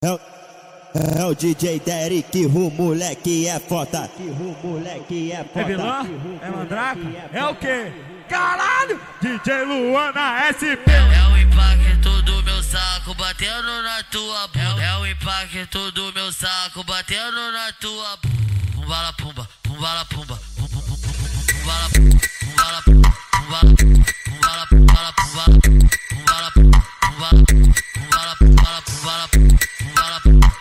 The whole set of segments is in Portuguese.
É o DJ Derek, o moleque é foda. É vilã? É mandraca? É o quê? Caralho! DJ Luana SP. É o impacto do meu saco batendo na tua bunda. É o impacto do meu saco batendo na tua bunda. Pumbala pumba, pumbala pumba, pumbala pumba, pumbala pumba, pumbala pumbala pumbala pumbala pumbala pumbala pumbala pumbala pumbala pumbala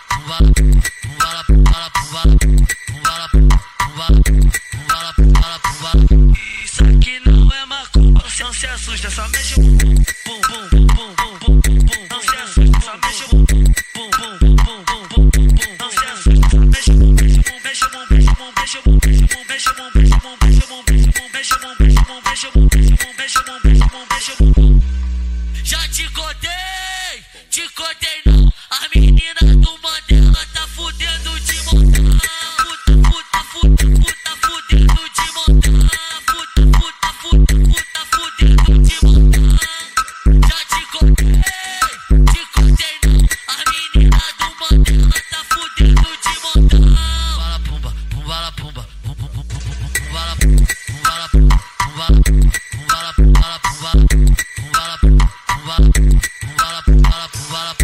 pumbala pumbala pumbala. Isso aqui não é macumba, não se assusta, só mexe o bum bum bum bum bum bum. Não se assusta, só mexe o bum bum bum bum bum bum. Não se assusta, só mexe o bum, mexe o bum, mexe o bum, mexe o bum, mexe o bum, mexe o bum, mexe o bum, mexe o bum, mexe o bum, mexe o bum, mexe o bum, mexe o bum, mexe o bum, mexe o bum, mexe o bum, mexe o bum. Já te contei não. A menina do Mandela tá fudendo de montar. Puta fudendo de montar. Puta fudendo de montar. Já te contei não. A menina do Mandela tá fudendo de montar. Pumbala pumba, pumbala pumba, pumbala pumba, pumbala pumbala pumbala pumbala pumbala pumbala pumbala pumbala pumbala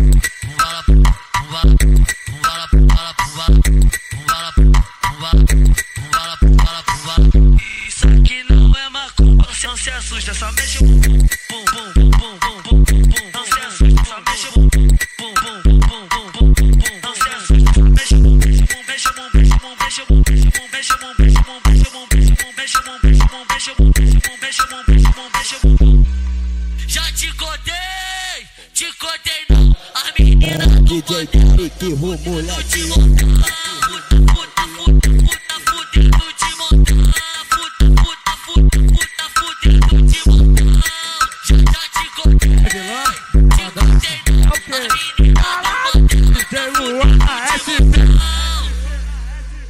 pumbala. Isso aqui não é macumba, não se assusta, só mexe o bum bum bum bum bum bum. Não se assusta, só mexe o bum bum bum bum bum bum. Não se assusta, só mexe o bum, mexe o bum, mexe o bum, mexe o bum, mexe o bum, mexe o bum, mexe o bum, mexe o bum, mexe o bum, mexe o bum, mexe o bum, mexe o bum, mexe o bum, mexe o bum, mexe o bum, mexe o bum. Já te contei não. A menina do DJ Derek, o moleque é foda. puta fudendo de montar. Puta fudendo de montar. Já te contei. É vilã? É o quê? Caralho! DJ Luana SP.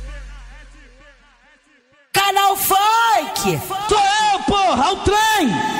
Canal Funk! Sou eu, porra, o trem!